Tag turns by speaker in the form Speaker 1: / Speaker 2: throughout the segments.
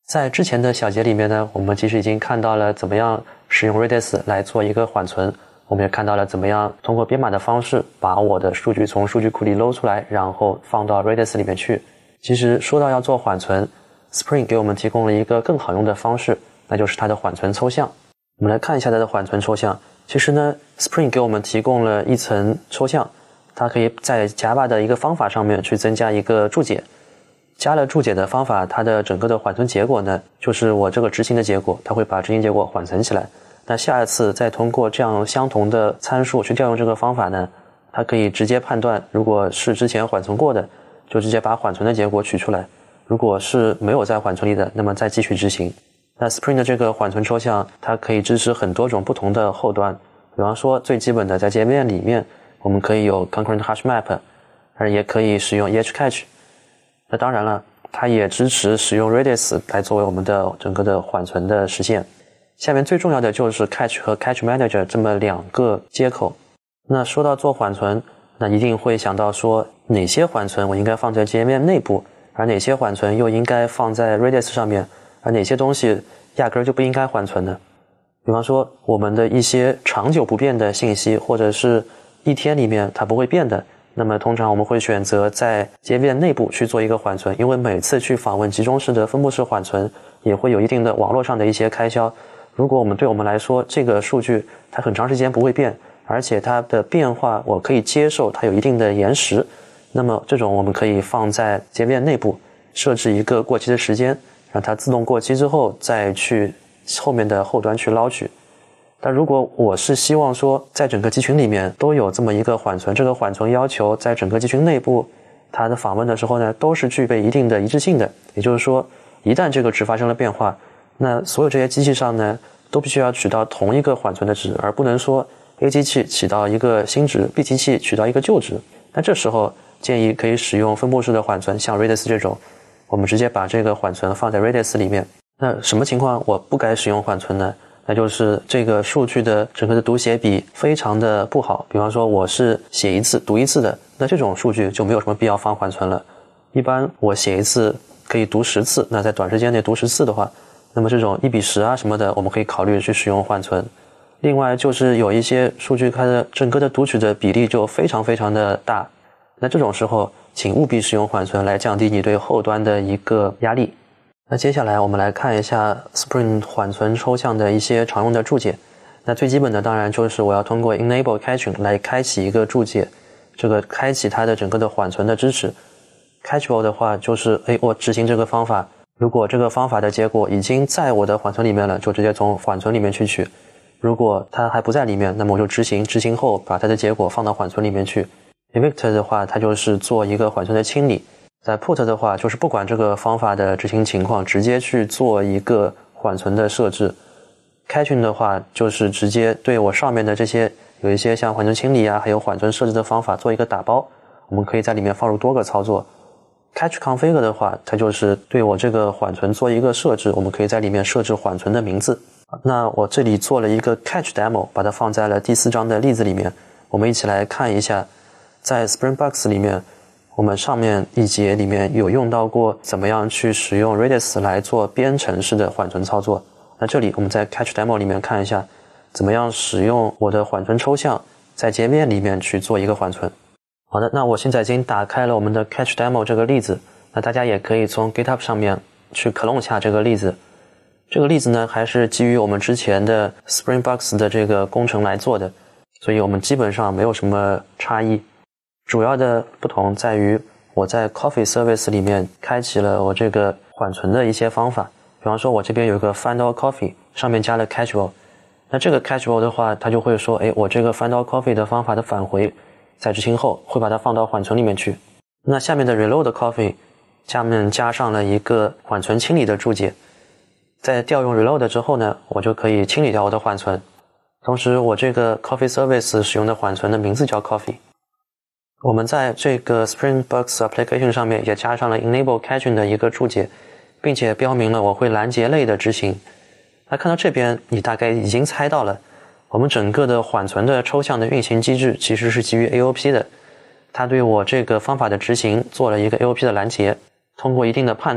Speaker 1: 在之前的小节里面呢，我们其实已经看到了怎么样使用 Redis 来做一个缓存，我们也看到了怎么样通过编码的方式把我的数据从数据库里搂出来，然后放到 Redis 里面去。其实说到要做缓存， Spring 给我们提供了一个更好用的方式，那就是它的缓存抽象。我们来看一下它的缓存抽象。其实呢 Spring 给我们提供了一层抽象，它可以在 Java 的一个方法上面去增加一个注解。加了注解的方法，它的整个的缓存结果呢，就是我这个执行的结果，它会把执行结果缓存起来。那下一次再通过这样相同的参数去调用这个方法呢，它可以直接判断，如果是之前缓存过的，就直接把缓存的结果取出来；如果是没有在缓存里的，那么再继续执行。那 Spring 的这个缓存抽象，它可以支持很多种不同的后端，比方说最基本的在界面里面，我们可以有 concurrent hash map， 也可以使用 EH-cache。那当然了，它也支持使用 Redis 来作为我们的整个的缓存的实现。下面最重要的就是 Cache 和 Cache Manager 这么两个接口。那说到做缓存，那一定会想到说哪些缓存我应该放在界面内部，而哪些缓存又应该放在 Redis 上面，而哪些东西压根就不应该缓存呢？比方说我们的一些长久不变的信息，或者是一天里面它不会变的，那么通常我们会选择在界面内部去做一个缓存，因为每次去访问集中式的分布式缓存也会有一定的网络上的一些开销。如果对我们来说这个数据它很长时间不会变，而且它的变化我可以接受它有一定的延时，那么这种我们可以放在界面内部设置一个过期的时间，让它自动过期之后再去后面的后端去捞取。但如果我是希望说在整个集群里面都有这么一个缓存，这个缓存要求在整个集群内部它的访问的时候呢，都是具备一定的一致性的，也就是说一旦这个值发生了变化，那所有这些机器上呢都必须要取到同一个缓存的值，而不能说 A 机器取到一个新值， B 机器取到一个旧值。那这时候建议可以使用分布式的缓存，像 Redis 这种，我们直接把这个缓存放在 Redis 里面。那什么情况我不该使用缓存呢？那就是这个数据的整个的读写比非常的不好，比方说我是写一次读一次的，那这种数据就没有什么必要放缓存了。一般我写一次可以读10次，那在短时间内读10次的话，那么这种1:10啊什么的，我们可以考虑去使用缓存。另外就是有一些数据它的整个的读取的比例就非常非常的大，那这种时候请务必使用缓存来降低你对后端的一个压力。那接下来我们来看一下 Spring 缓存抽象的一些常用的注解。那最基本的当然就是我要通过 enable caching 来开启一个注解，这个开启它的整个的缓存的支持。Cacheable 的话就是我执行这个方法，如果这个方法的结果已经在我的缓存里面了，就直接从缓存里面去取。如果它还不在里面，那么我就执行后把它的结果放到缓存里面去。Evict 的话它就是做一个缓存的清理。在 put 的话就是不管这个方法的执行情况，直接去做一个缓存的设置。Caching 的话就是直接对我上面的这些有一些像缓存清理啊还有缓存设置的方法做一个打包，我们可以在里面放入多个操作。Cache config 的话它就是对我这个缓存做一个设置，我们可以在里面设置缓存的名字。那我这里做了一个 Cache demo， 把它放在了第4章的例子里面，我们一起来看一下。在 Springboks 里面我们上面一节里面有用到过怎么样去使用 Redis 来做编程式的缓存操作。那这里我们在 Cache demo 里面看一下怎么样使用我的缓存抽象在界面里面去做一个缓存。好的，那我现在已经打开了我们的 Cache demo 这个例子，那大家也可以从 GitHub 上面去 clone 下这个例子。这个例子呢还是基于我们之前的 Springboks 的这个工程来做的，所以我们基本上没有什么差异。主要的不同在于我在 Coffee Service 里面开启了我这个缓存的一些方法，比方说我这边有一个 find all coffee， 上面加了 Cacheable。 那这个 Cacheable 的话它就会说我这个 find all coffee 的方法的返回在执行后会把它放到缓存里面去。那下面的 reload coffee 下面加上了一个缓存清理的注解，在调用 reload 之后呢，我就可以清理掉我的缓存，同时我这个 Coffee Service 使用的缓存的名字叫 Coffee。我们在这个 Springboks application 上面也加上了 enable caching 的一个注解，并且标明了我会拦截类的执行。那看到这边你大概已经猜到了，我们整个的缓存的抽象的运行机制其实是基于 AOP 的，它对我这个方法的执行做了一个 AOP 的拦截，通过一定的判断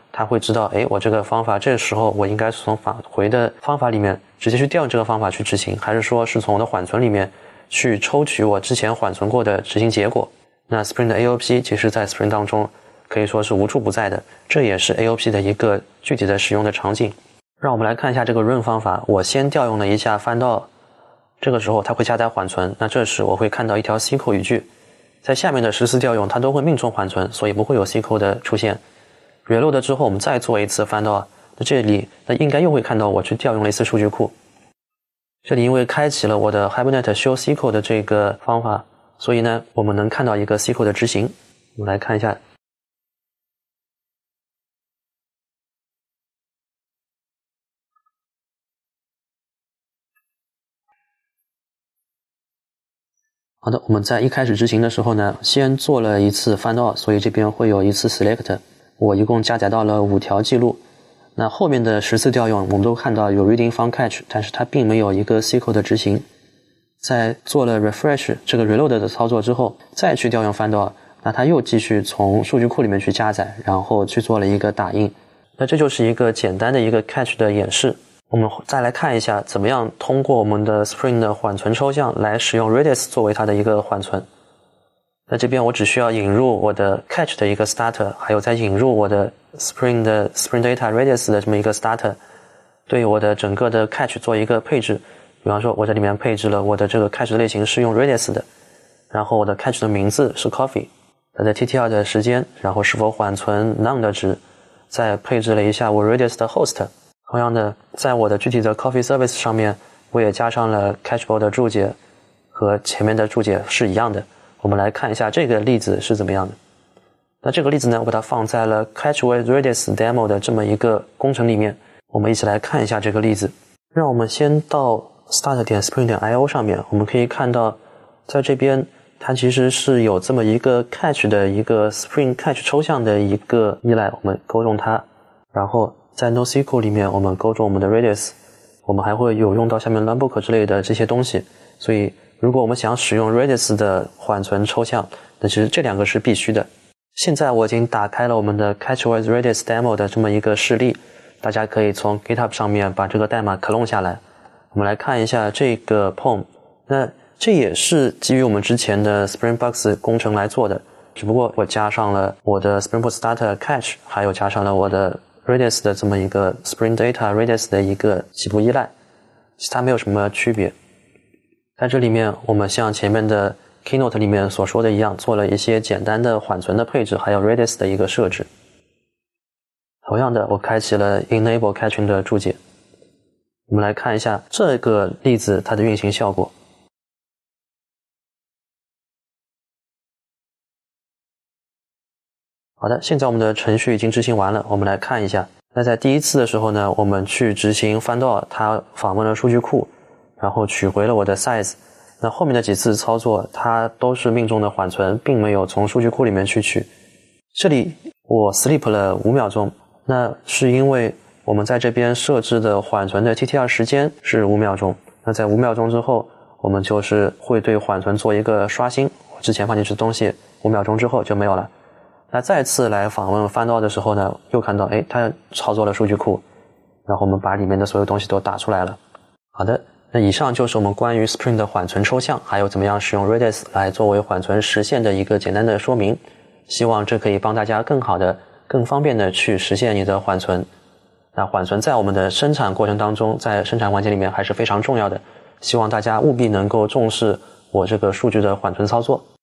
Speaker 1: 它会知道，哎，我这个方法这时候我应该是从返回的方法里面直接去调用这个方法去执行，还是说是从我的缓存里面去抽取我之前缓存过的执行结果。那 Spring 的 AOP 其实在 Spring 当中可以说是无处不在的，这也是 AOP 的一个具体的使用的场景。让我们来看一下这个 run 方法，我先调用了一下翻到，这个时候它会加载缓存，那这时我会看到一条 C 扣语句，在下面的10次调用它都会命中缓存，所以不会有 C 扣的出现。reload 之后我们再做一次翻到，那这里那应该又会看到我去调用了一次数据库。这里因为开启了我的 Hibernate show C 扣的这个方法，所以呢我们能看到一个 C 扣的执行。我们来看一下，好的，我们在一开始执行的时候呢，先做了一次翻到，所以这边会有一次 select， 我一共加载到了5条记录。那后面的10次调用，我们都看到有 reading from catch， 但是它并没有一个 C 扣的执行。在做了 refresh 这个 reload 的操作之后，再去调用翻到，那它又继续从数据库里面去加载，然后去做了一个打印。那这就是一个简单的一个 catch 的演示。我们再来看一下怎么样通过我们的 Spring 的缓存抽象来使用 Redis 作为它的一个缓存。那这边我只需要引入我的 catch 的一个 starter， 还有再引入我的 Spring Data Redis 的这么一个 starter， 对我的整个的 catch 做一个配置。比方说我在里面配置了我的这个 catch 的类型是用 Redis 的，然后我的 catch 的名字是 Coffee， 它的 TTL 的时间，然后是否缓存 none 的值，再配置了一下我 Redis 的 host。同样的，在我的具体的 Coffee Service 上面，我也加上了 Catchable 的注解，和前面的注解是一样的。我们来看一下这个例子是怎么样的。那这个例子呢，我把它放在了 Catch with Redis Demo 的这么一个工程里面。我们一起来看一下这个例子。让我们先到 start.spring.io 上面，我们可以看到，在这边它其实是有这么一个 Catch 的一个 Spring Catch 抽象的一个依赖，我们勾中它，然后在 NoSQL 里面我们勾中我们的 Redis， 我们还会有用到下面 Runbook 之类的这些东西，所以如果我们想使用 Redis 的缓存抽象，那其实这两个是必须的。现在我已经打开了我们的 Catch with Redis Demo 的这么一个示例，大家可以从 GitHub 上面把这个代码 clone 下来。我们来看一下这个 POM， 那这也是基于我们之前的 Springbox 工程来做的，只不过我加上了我的 Springbox Starter Catch， 还有加上了我的Redis 的这么一个 Spring Data Redis 的一个起步依赖，其他没有什么区别。在这里面我们像前面的 Keynote 里面所说的一样，做了一些简单的缓存的配置，还有 Redis 的一个设置。同样的，我开启了 Enable Catching 的注解。我们来看一下这个例子它的运行效果。好的，现在我们的程序已经执行完了，我们来看一下。那在第一次的时候呢，我们去执行翻到，它访问了数据库，然后取回了我的 size。那后面的几次操作，它都是命中的缓存，并没有从数据库里面去取。这里我 sleep 了5秒钟，那是因为我们在这边设置的缓存的 TTL 时间是5秒钟。那在5秒钟之后，我们就是会对缓存做一个刷新，我之前放进去的东西5秒钟之后就没有了。那再次来访问翻到的时候呢，又看到它操作了数据库，然后我们把里面的所有东西都打出来了。好的，那以上就是我们关于 Spring 的缓存抽象，还有怎么样使用 Redis 来作为缓存实现的一个简单的说明。希望这可以帮大家更好的、更方便的去实现你的缓存。那缓存在我们的生产过程当中，在生产环节里面还是非常重要的，希望大家务必能够重视我这个数据的缓存操作。